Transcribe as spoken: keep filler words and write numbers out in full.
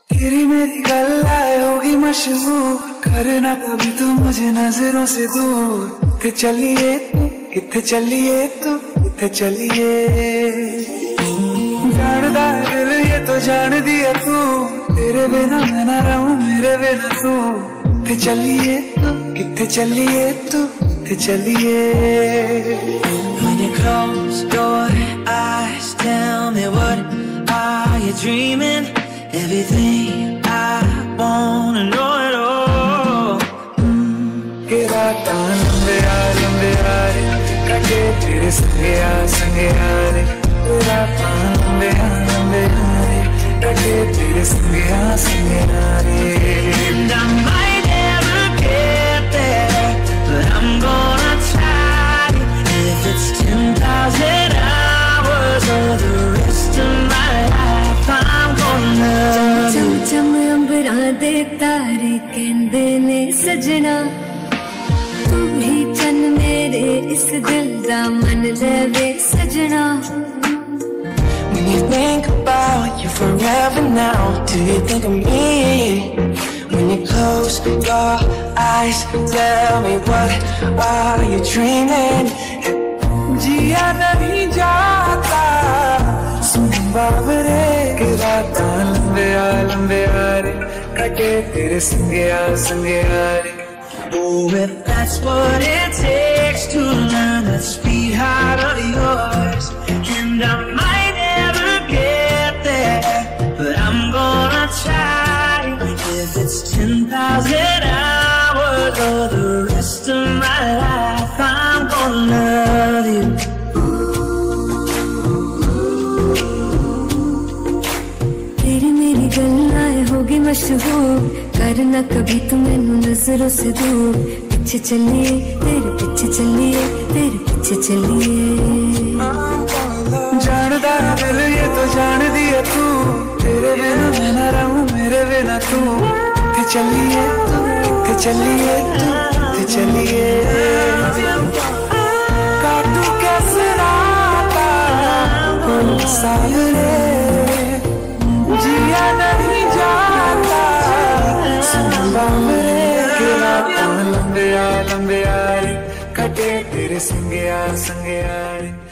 तेरी मेरी गल्लाए होगी मशहूर, करना कभी तू मुझे नजरों से दूर। किथे चलिए तू, किथे चलिए तू, किथे चलिए। जानदा है दिल ये तो जान दिया तू, तेरे बिना मैं ना रहूं मेरे बिना तू। किथे चलिए तू, किथे चलिए तू, किथे चलिए। When you close your eyes, tell me what are you dreaming? Everything I wanna know it all. के रातां लंबिया लंबिया रे, कटे तेरे संगिया संगिया रे। के रातां लंबिया लंबिया रे, कटे तेरे संगिया संगिया रे। And I might never get there, but I'm gonna try. If it's ten thousand hours or the rest of my life, I'm gonna love you. चम चम अंबरां दे तारे कहंदे ने सजना, तू ही चन मेरे इस दिल दा मन लवे सजना। When you think about you forever now, do you think of me? When you close your eyes, tell me what are you dreaming? जिया नहीं जाता सुन बाबरे, के रातां लंबिया लंबिया रे, कटे तेरे संगिया संगिया रे। Oh, if that's what it takes to learn that sweetheart of yours. And I might never get there, but I'm gonna try. If it's ten thousand hours or the rest of my life, I'm gonna love you. तेरी मेरी गल्लाएं होगी मशहूर, करना कभी तू मैनू नजरों से दूर। पीछे चलिए तेरे पीछे चलिए, तेरे पीछे चलिए। जानदा है दिल ये तो जान दिया तू, तेरे बिना मैं ना रहूं मेरे बिना तू। किथे चलिए तू, किथे चलिए तू, किथे चलिए। काटू कैसे राता कोई सावरे, जिया नहीं जाता सुन बाबरे। के रातां लंबिया लंबिया रे, कटे तेरे संगिया संगिया रे।